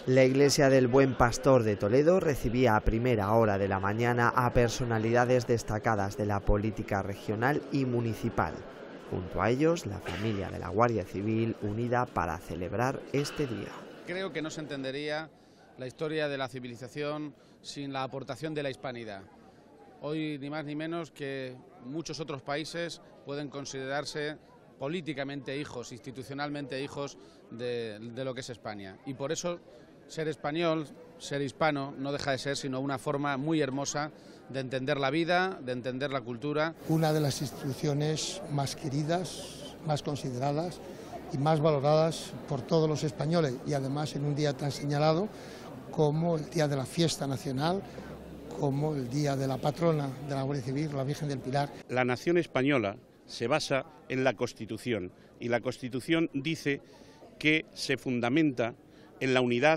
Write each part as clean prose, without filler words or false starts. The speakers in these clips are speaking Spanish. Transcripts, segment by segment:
La iglesia del Buen Pastor de Toledo recibía a primera hora de la mañana a personalidades destacadas de la política regional y municipal. Junto a ellos, la familia de la Guardia Civil unida para celebrar este día. Creo que no se entendería la historia de la civilización sin la aportación de la hispanidad. Hoy ni más ni menos que muchos otros países pueden considerarse políticamente hijos, institucionalmente hijos de lo que es España. Y por eso ser español, ser hispano, no deja de ser sino una forma muy hermosa de entender la vida, de entender la cultura. Una de las instituciones más queridas, más consideradas y más valoradas por todos los españoles, y además en un día tan señalado como el día de la fiesta nacional, como el día de la patrona de la Guardia Civil, la Virgen del Pilar. La nación española se basa en la Constitución, y la Constitución dice que se fundamenta en la unidad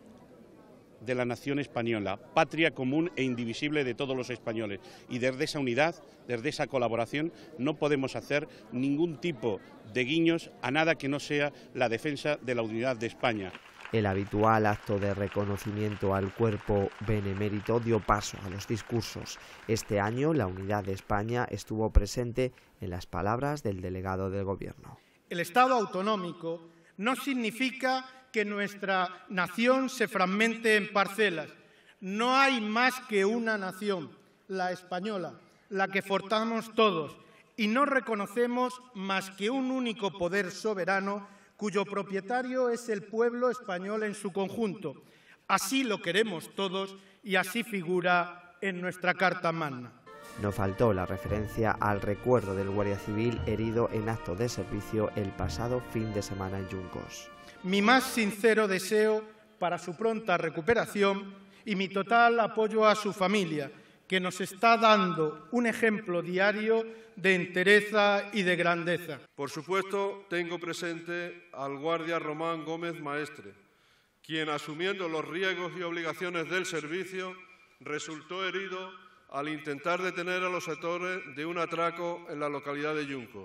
de la nación española, patria común e indivisible de todos los españoles. Y desde esa unidad, desde esa colaboración, no podemos hacer ningún tipo de guiños a nada que no sea la defensa de la unidad de España. El habitual acto de reconocimiento al cuerpo benemérito dio paso a los discursos. Este año la unidad de España estuvo presente en las palabras del delegado del Gobierno. El Estado autonómico no significa que nuestra nación se fragmente en parcelas. No hay más que una nación, la española, la que formamos todos, y no reconocemos más que un único poder soberano cuyo propietario es el pueblo español en su conjunto. Así lo queremos todos y así figura en nuestra Carta Magna. No faltó la referencia al recuerdo del Guardia Civil herido en acto de servicio el pasado fin de semana en Juncos. Mi más sincero deseo para su pronta recuperación y mi total apoyo a su familia, que nos está dando un ejemplo diario de entereza y de grandeza. Por supuesto, tengo presente al guardia Román Gómez Maestre, quien, asumiendo los riesgos y obligaciones del servicio, resultó herido al intentar detener a los autores de un atraco en la localidad de Juncos.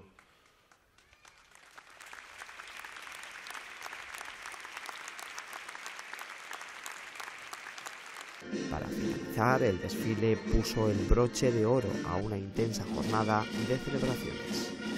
Para finalizar, el desfile puso el broche de oro a una intensa jornada de celebraciones.